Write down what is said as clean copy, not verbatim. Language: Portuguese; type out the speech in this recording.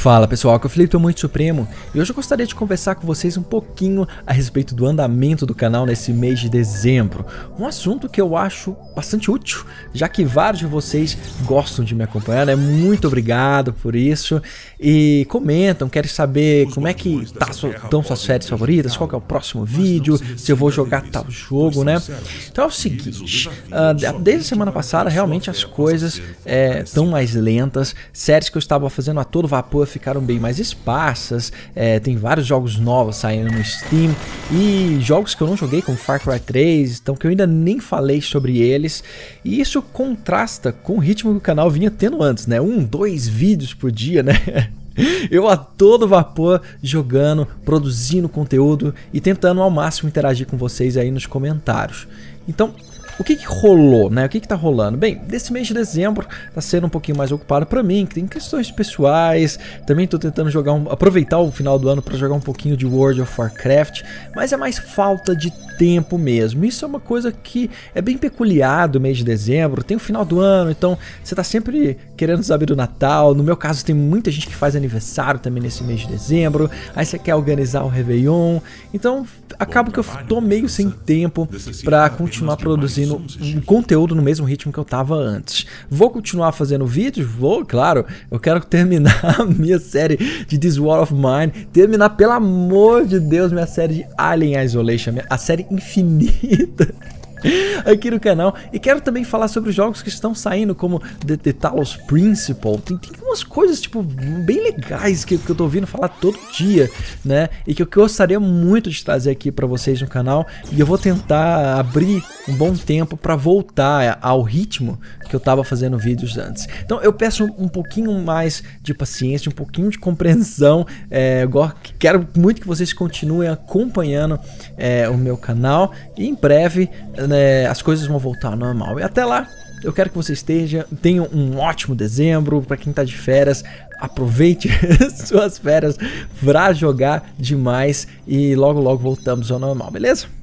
Fala pessoal, aqui é o Felipe Muito Supremo e hoje eu gostaria de conversar com vocês um pouquinho a respeito do andamento do canal nesse mês de dezembro. Um assunto que eu acho bastante útil, já que vários de vocês gostam de me acompanhar, né? Muito obrigado por isso. E comentam, querem saber como é que estão suas séries favoritas, qual que é o próximo vídeo, se eu vou jogar tal jogo, né? Então é o seguinte, desde a semana passada realmente as coisas estão mais lentas, séries que eu estava fazendo a todo vapor ficaram bem mais esparsas, tem vários jogos novos saindo no Steam e jogos que eu não joguei como Far Cry 3, então que eu ainda nem falei sobre eles, e isso contrasta com o ritmo que o canal vinha tendo antes, né? 2 vídeos por dia, né? Eu a todo vapor jogando, produzindo conteúdo e tentando ao máximo interagir com vocês aí nos comentários. Então, o que rolou, né? O que tá rolando? Bem, desse mês de dezembro tá sendo um pouquinho mais ocupado pra mim, que tem questões pessoais, também tô tentando aproveitar o final do ano pra jogar um pouquinho de World of Warcraft, mas é mais falta de tempo mesmo. Isso é uma coisa que é bem peculiar do mês de dezembro, tem o final do ano, então você tá sempre querendo saber do Natal. No meu caso tem muita gente que faz aniversário também nesse mês de dezembro, aí você quer organizar o Réveillon, então acaba que eu tô meio sem tempo pra continuar produzindo um conteúdo no mesmo ritmo que eu tava antes. Vou continuar fazendo vídeos? Vou, claro. Eu quero terminar a minha série de This War of Mine, terminar, pelo amor de Deus, minha série de Alien Isolation, a série infinita aqui no canal, e quero também falar sobre os jogos que estão saindo, como The Talos Principle. Tem umas coisas tipo bem legais que eu tô ouvindo falar todo dia, né? E que eu gostaria muito de trazer aqui para vocês no canal, e eu vou tentar abrir um bom tempo para voltar ao ritmo que eu tava fazendo vídeos antes. Então eu peço um pouquinho mais de paciência, um pouquinho de compreensão. Quero muito que vocês continuem acompanhando o meu canal, e em breve as coisas vão voltar ao normal. E até lá, eu quero que você tenha um ótimo dezembro. Para quem tá de férias, aproveite suas férias para jogar demais, e logo voltamos ao normal, beleza?